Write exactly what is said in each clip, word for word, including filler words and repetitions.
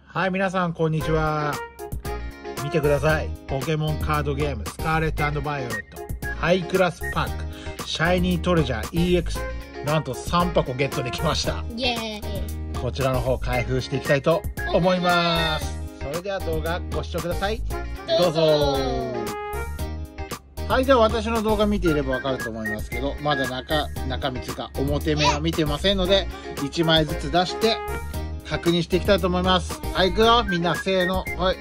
はい、皆さんこんにちは。見てください。ポケモンカードゲームスカーレット&バイオレットハイクラスパックシャイニートレジャー イーエックス なんとさんぱこゲットできました。 イエーイ。 こちらの方開封していきたいと思います。それでは動画ご視聴ください。どうぞ。はい、では私の動画見ていればわかると思いますけど、まだ中中身か表面は見てませんのでいちまいずつ出して確認していきたいと思います。はい、いくよみんな、せーの。はい、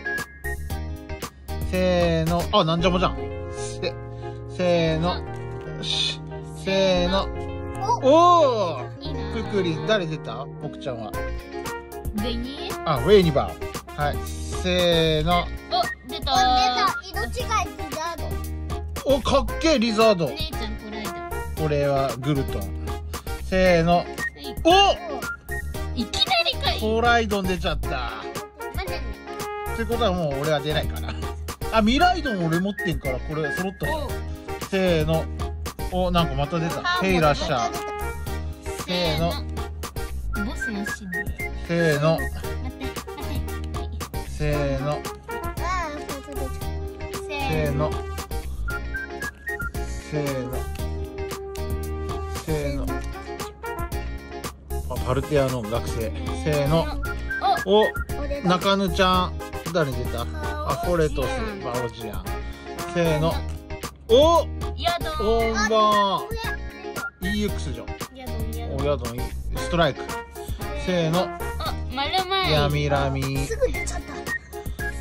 せーの。あ、なんじゃもじゃん。せせーの。よし、せーの。おお、ククリン。誰出た？僕ちゃんはベニー。 あ、ウェイニバー。はい、せーの。 お、出た。 色違いリザード。 お、かっけえリザード。 姉ちゃんこれだ。 これはグルトン。せーの。お、 いきなりかい。 コライドン出ちゃった。 まだね。 ってことはもう俺は出ないかな。あ、ミライドン俺持ってんからこれ揃ったじゃん。せーの。お、なんかまた出た。ヘイラッシャー。せーの。 ボスのシーン。 せーの。 待って待って。 せーの。 ああ、そうそうそう。 せーの。せーの。せーの。あ、パルテアの学生。せーの。お、中野ちゃん。誰出た？あ、フォレトス、バオジアン。せーの。お、 ヤドン。 オンバーン。イーエックス じゃん。 ヤドンヤドン。 お、ヤドン、ストライク。せーの。 あ、丸前。 ヤミラミ。 すぐ出ちゃった。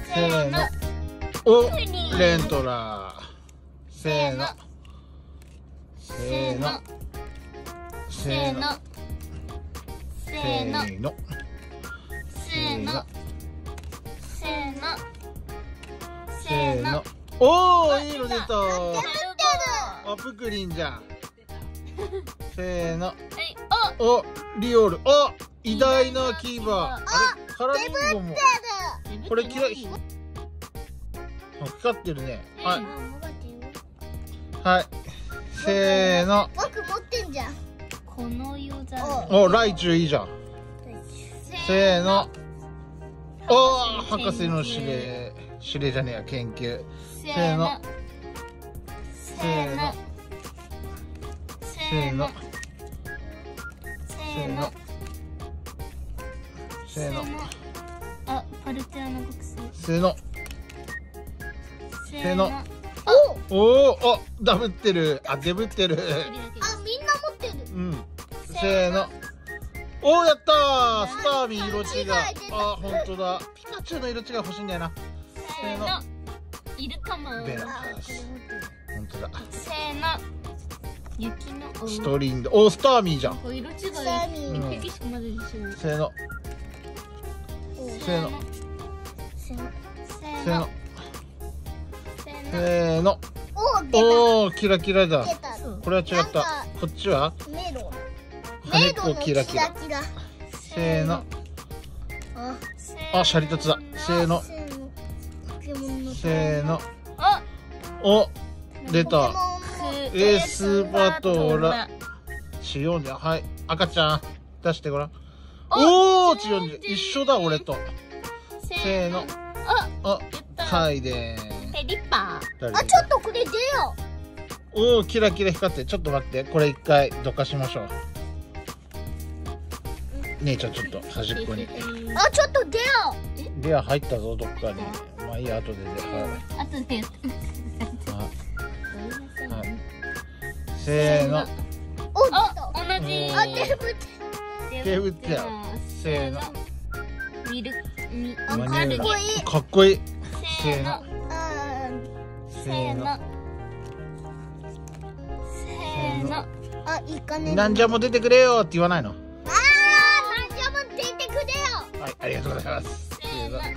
せーの。お、レントラー。せーの。せーの。せーの。 せーの。 せーの。 せーの。せーの。 せーの。おー、いいの出た。 あ、 あ、プクリンじゃん。せーの。 はい、 お、リオール。お、偉大なキーバー。あれ、カラミンゴも。これ嫌い。あ、光ってるね。はい。はい。せーの。 僕持ってんじゃん。 この世だ。 お、ライチュウいいじゃん。せーの。おー、博士の指令。指令じゃねえや、研究。 せーの。 せーの。せーの。せーの。せーの。 あ、パルテアの学生。 せーの。 せーの。 お、 おお、あ、ダブってる。あ、デブってる。 あ、みんな持ってる。 うん。せーの。おー、やったー。スターミー色違い。あ、ほんとだ。ピカチュウの色違い欲しいんだよな。 せーの。いるかも。 ベラタス。ほんとだ。 せーの。雪の。 ストリンド。おー、スターミーじゃん。 色違い。 スターミー一匹しかまだでしょ。 せーの。せーの。 せーの。 せーの。 せーの。 せーの。 お、出た。 おー、キラキラだ。 出た。 これは違った。こっちはメロン。 羽っこキラキラ。 キラ。 せーの。 あ、 あ、シャリトツだ。せーの。せーの。 あ、 お、出た。 エエースバトラ。チヨンジャ。はい。赤ちゃん。出してごらん。おー、チヨンジャ。一緒だ、俺と。せーの。 あ、 あ、タイでーん。 ペリッパー。 あ、ちょっとこれ出よおー、キラキラ光って。ちょっと待って。これ一回どかしましょう。姉ちゃんちょっと端っこに。 う。あ、ちょっと出よレア入ったぞ、どっかに。まあいいや、後でで。はい。 あとで。 はい。せーの。 う。お、出あ、 た。 同じ。 あ、デブって。 手打ってや。せーの。 ミル、ミ、 マカルゲ。 ネーラ。かっこいい。 せーの。 あせーの。 せーの。 ーあ、いいかね。 なんじゃも出てくれよって言わないの。 あー、なんじゃも出てくれよ。 はい、ありがとうございます。 せーの。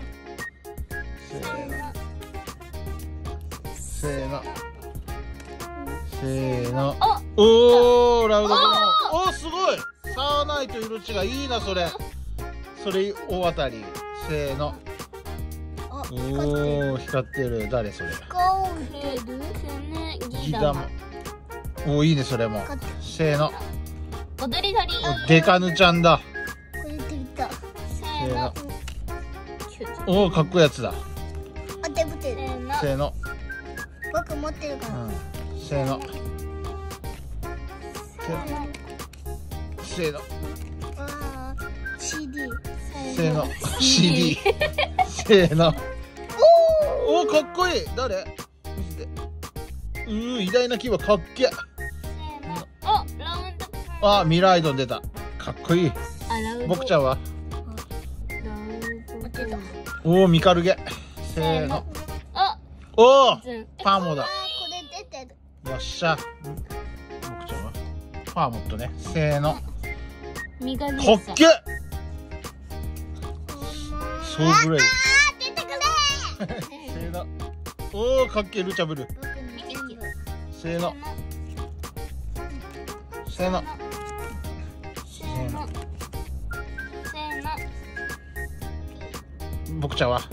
せーの。せーの。 あ、 おー、ラウドゴン。おー、すごい。サーナイト色違いいいな、それ。それ大当たり。せーの。 あ、 おー、光ってる。誰それ。 顔出る。 ギダム。おー、いいね、それも。せーの。 踊り鳥。 デカヌちゃんだ。 これできた。 せーの。 おお、かっこいいやつだ。 あ、手ぶてる。 せーの。 僕持ってるから。 うん。せーの。せーの。 あー シーディー。 せーの。シーディー。せーの。おお、かっこいい。誰？見せて。うー、偉大な牙かっけ。 お、ラウンド。 あ、ミライドン出た。かっこいい。僕ちゃんは。おお、ミカルゲ。せーの。おお、パーモだ。 あー、これ出てる。 よっしゃ。僕ちゃんは。パーモットね。せーの。かっけ。そうぐらい。 あー、出てくれ。 せーの。おお、かっけ、ルチャブル。せーの。せーの。せーの。僕ちゃんは。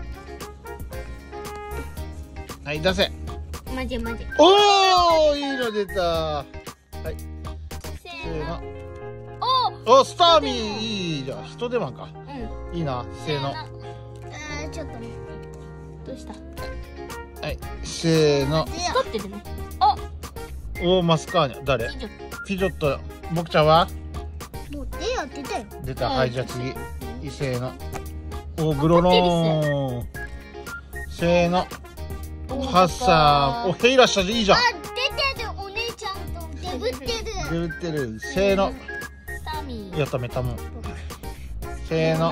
はい、出せ。 マジマジ。 おお、いいの出た。はい。 せせーの。 お、 お、スターミー、いいじゃん。人手間か。 うん。 いいな。せーの。 あー、ちょっと待って。 どうした？ はい。せーの。 光ってるね。 おお、マスカーニャ。誰？ 以上。 ピジョット。僕ちゃんは。 もう手やってたよ。 出た。はい、じゃあ次。せーの。お、グロローン。せーの。ハッサン。お、ヘイラしたでいいじゃん。 あ、出てる。お姉ちゃんとデブってる。 デブってる。せーの。 スターミー。 やっためたもん。せーの。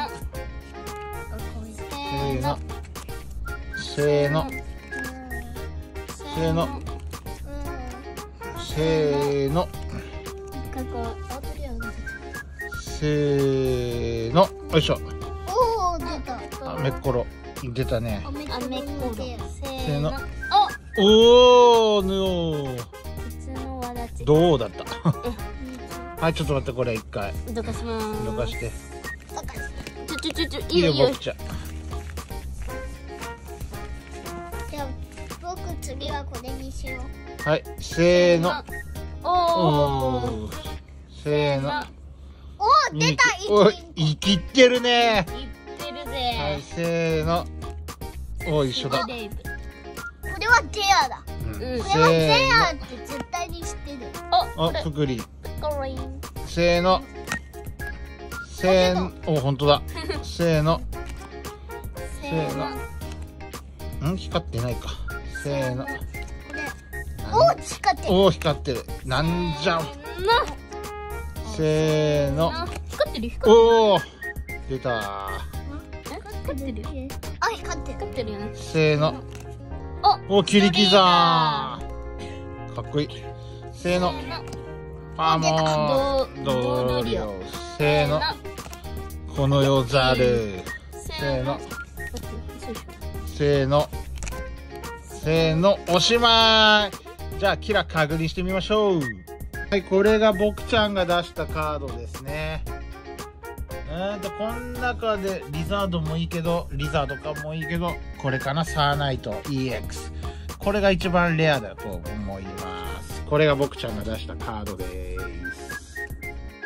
せーの。せーの。せーの。せーの。せーの。よいしょ。 おお、出た。 あ、めっころ。出たね。 あめっあめっころ。せーの。 お、 おー、ぬおー。 普通のわだち。 どうだったはい、ちょっと待って、これ一回。 どかしまーす。 どかして。 ちょちょちょちょ、いいいよ、 いよいいよ。 僕ちゃん。 じゃあ、僕次はこれにしよう。 はい、せーの。 おお。 おー。せーの。 おお、出た。 お一い、生きってるね。 いってるはい、 ぜ。 せーの。おー、一緒だ。 デイブ。 これはゼアだ。 うんうんこれはゼせアって絶対に知ってる。 お、 ーの。 これお、くぐり。 コリン。 せーの。せーの。お、本当だ。せーの。 せーの。ん、光ってないか。せーの。 これ。おお、光ってる。 おー、光ってる。なんじゃん。せーの。 光ってる光ってる。 おー、出た。 光ってるよ。 あ、光ってる。 光ってるよね。 せーの。 お、 お、切り刻ー。かっこいい。せーの。パーモー。ドーリオ。せーの。この世ざる。せーの。せーの。せーの。おしまい。じゃあ、キラ確認してみましょう。はい、これが僕ちゃんが出したカードですね。うーんと、この中でリザードもいいけど、リザードかもいいけど、これかな、サーナイト イーエックス。これが一番レアだと思います。これが僕ちゃんが出したカードです。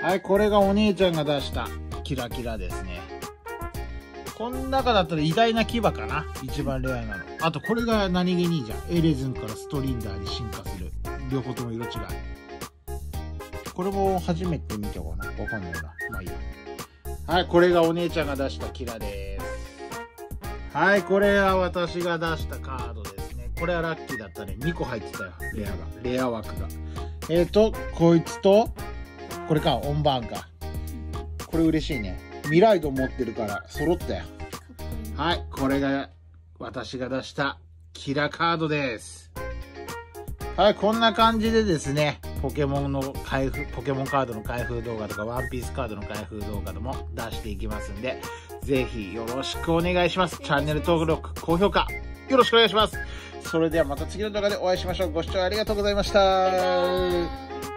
はい、これがお姉ちゃんが出したキラキラですね。この中だったら偉大な牙かな、一番レアなの。あとこれが何気にいいじゃん。エレズンからストリンダーに進化する。両方とも色違い。これも初めて見たかな、わかんないな。まあいいや。はい、これがお姉ちゃんが出したキラです。はい、これは私が出したカードですね。これはラッキーだったね。にこ入ってたよ、レアが。レア枠が。えーと、こいつと、これか、オンバーンか。これ嬉しいね。ミライド持ってるから揃ったよ。はい、これが私が出したキラカードです。はい、こんな感じでですね、ポケモンの開封、ポケモンカードの開封動画とか、ワンピースカードの開封動画でも出していきますんで、ぜひよろしくお願いします。チャンネル登録、高評価、よろしくお願いします。それではまた次の動画でお会いしましょう。ご視聴ありがとうございました。